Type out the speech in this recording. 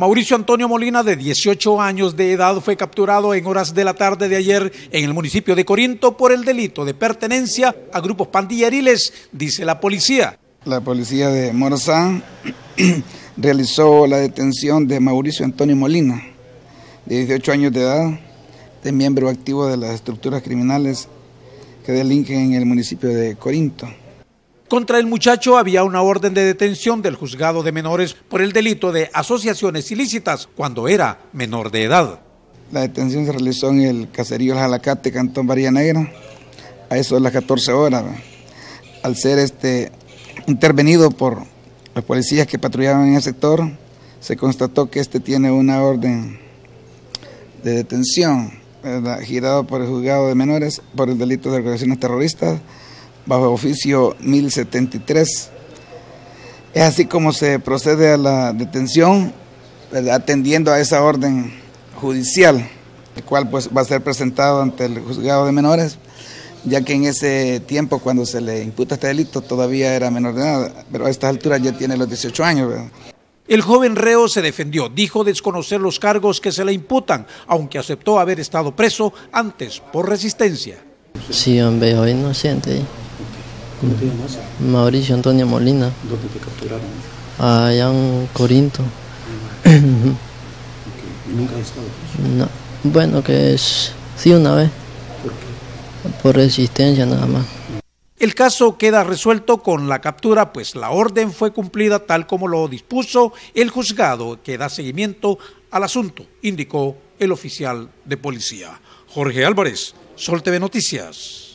Mauricio Antonio Molina, de 18 años de edad, fue capturado en horas de la tarde de ayer en el municipio de Corinto por el delito de pertenencia a grupos pandilleriles, dice la policía. La policía de Morazán realizó la detención de Mauricio Antonio Molina, de 18 años de edad, de miembro activo de las estructuras criminales que delinquen en el municipio de Corinto. Contra el muchacho había una orden de detención del juzgado de menores por el delito de asociaciones ilícitas cuando era menor de edad. La detención se realizó en el caserío El Jalacate, Cantón Bahía Negra, a eso de las 14 horas. Al ser intervenido por los policías que patrullaban en el sector, se constató que tiene una orden de detención, girado por el juzgado de menores por el delito de organizaciones terroristas, bajo oficio 1073. Es así como se procede a la detención, atendiendo a esa orden judicial, el cual pues va a ser presentado ante el juzgado de menores, ya que en ese tiempo cuando se le imputa este delito todavía era menor de edad, pero a estas alturas ya tiene los 18 años, ¿verdad? El joven reo se defendió, dijo desconocer los cargos que se le imputan, aunque aceptó haber estado preso antes por resistencia. Sí, hombre, soy inocente. ¿Cómo te llamas? Mauricio Antonio Molina. ¿Dónde te capturaron? Allá en Corinto. Okay. ¿Y nunca has estado preso? No. Bueno, que es... Sí, una vez. ¿Por qué? Por resistencia nada más. El caso queda resuelto con la captura, pues la orden fue cumplida tal como lo dispuso el juzgado que da seguimiento al asunto, indicó el oficial de policía. Jorge Álvarez, Sol TV Noticias.